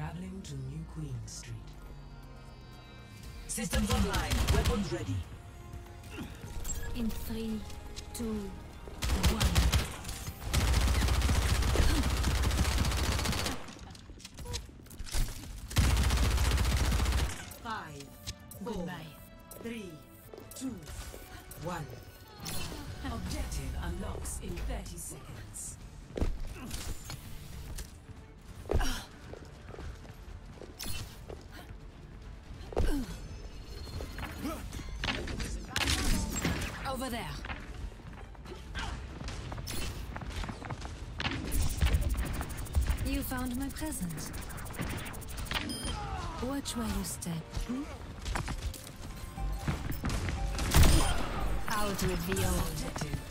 Traveling to New Queen Street. Systems online. Weapons ready. In 3, 2, 1. 5, 4, 3, 2, 1. Objective unlocks in 30 seconds. Over there. You found my present. Watch where you step. Out with the old. Objective